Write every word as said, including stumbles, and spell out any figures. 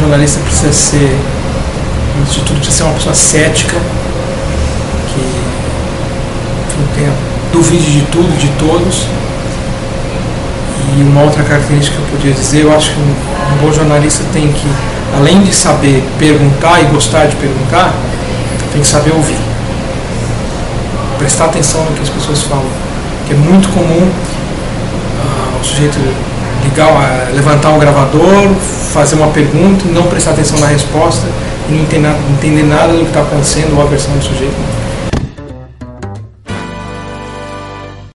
jornalista precisa ser, antes de tudo, precisa ser uma pessoa cética, que não tenha, duvide de tudo, de todos. E uma outra característica que eu podia dizer, eu acho que um, um bom jornalista tem que, além de saber perguntar e gostar de perguntar, tem que saber ouvir. Prestar atenção no que as pessoas falam. Que é muito comum uh, o sujeito ligar, uh, levantar um gravador, fazer uma pergunta e não prestar atenção na resposta e não entender nada, não entender nada do que está acontecendo ou a versão do sujeito.